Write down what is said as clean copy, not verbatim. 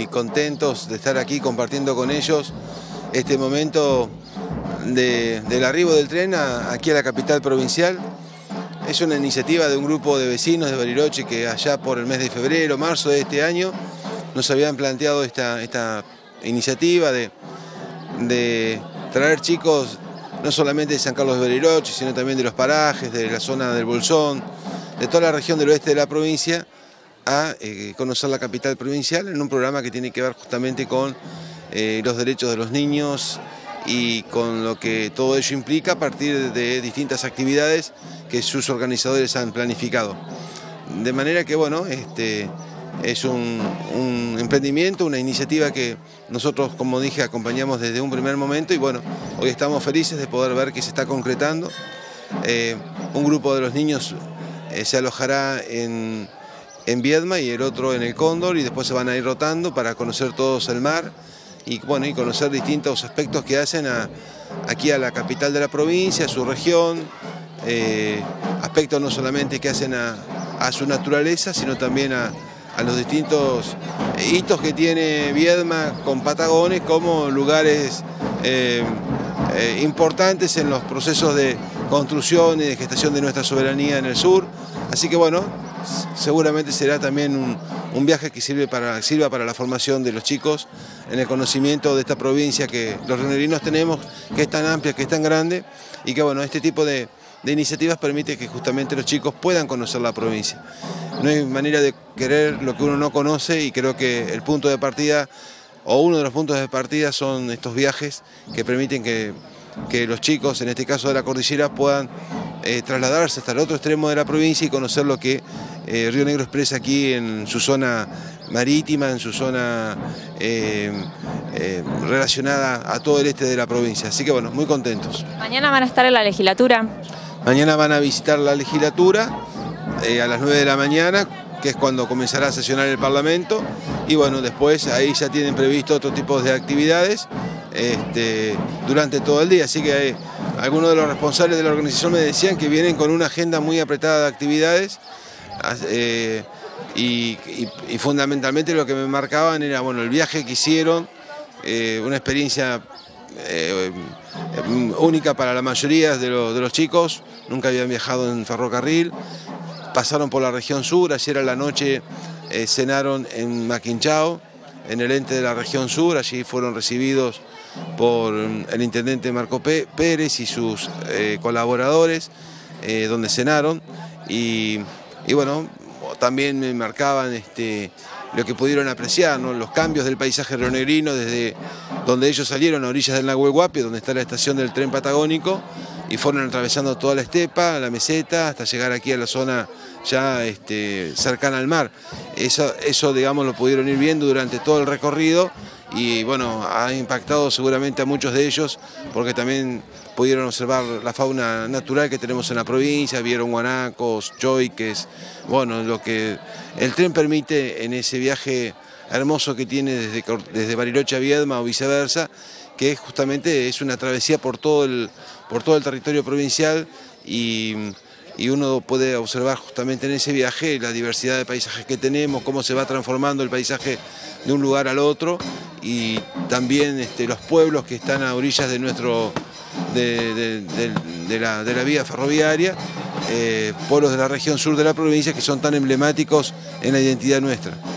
muy contentos de estar aquí compartiendo con ellos este momento del arribo del tren aquí a la capital provincial. Es una iniciativa de un grupo de vecinos de Bariloche que allá por el mes de febrero, marzo de este año nos habían planteado esta iniciativa de traer chicos no solamente de San Carlos de Bariloche, sino también de los parajes, de la zona del Bolsón, de toda la región del oeste de la provincia, a conocer la capital provincial en un programa que tiene que ver justamente con los derechos de los niños y con lo que todo ello implica a partir de distintas actividades que sus organizadores han planificado. De manera que, bueno, es un emprendimiento, una iniciativa que nosotros, como dije, acompañamos desde un primer momento y bueno, hoy estamos felices de poder ver que se está concretando. Un grupo de los niños se alojará en Viedma y el otro en el Cóndor y después se van a ir rotando para conocer todos el mar y, bueno, y conocer distintos aspectos que hacen aquí a la capital de la provincia, a su región, aspectos no solamente que hacen a su naturaleza, sino también a los distintos hitos que tiene Viedma con Patagones como lugares importantes en los procesos de construcción y de gestación de nuestra soberanía en el sur. Así que bueno, seguramente será también un viaje que sirva para la formación de los chicos en el conocimiento de esta provincia que los rionegrinos tenemos, que es tan amplia, que es tan grande y que bueno, este tipo de iniciativas permite que justamente los chicos puedan conocer la provincia. No hay manera de querer lo que uno no conoce y creo que el punto de partida o uno de los puntos de partida son estos viajes que permiten que los chicos, en este caso de la cordillera, puedan trasladarse hasta el otro extremo de la provincia y conocer lo que Río Negro expresa aquí en su zona marítima, en su zona relacionada a todo el este de la provincia. Así que bueno, muy contentos. Mañana van a estar en la legislatura. Mañana van a visitar la legislatura a las 9 de la mañana, que es cuando comenzará a sesionar el Parlamento, y bueno, después ahí ya tienen previsto otro tipo de actividades durante todo el día, así que algunos de los responsables de la organización me decían que vienen con una agenda muy apretada de actividades y fundamentalmente lo que me marcaban era bueno, el viaje que hicieron, una experiencia única para la mayoría de los chicos, nunca habían viajado en ferrocarril, pasaron por la región sur, ayer a la noche cenaron en Maquinchao, en el ente de la región sur, allí fueron recibidos por el intendente Marco Pérez y sus colaboradores, donde cenaron y bueno, también me marcaban lo que pudieron apreciar, ¿no? Los cambios del paisaje rionegrino desde donde ellos salieron a orillas del Nahuel Huapi, donde está la estación del tren patagónico, y fueron atravesando toda la estepa, la meseta, hasta llegar aquí a la zona ya cercana al mar. Eso, digamos, lo pudieron ir viendo durante todo el recorrido y bueno, ha impactado seguramente a muchos de ellos porque también pudieron observar la fauna natural que tenemos en la provincia, vieron guanacos, choiques, bueno, lo que el tren permite en ese viaje hermoso que tiene desde Bariloche a Viedma o viceversa, que justamente es una travesía por todo el territorio provincial y uno puede observar justamente en ese viaje la diversidad de paisajes que tenemos, cómo se va transformando el paisaje de un lugar al otro y también los pueblos que están a orillas de la vía ferroviaria, pueblos de la región sur de la provincia que son tan emblemáticos en la identidad nuestra.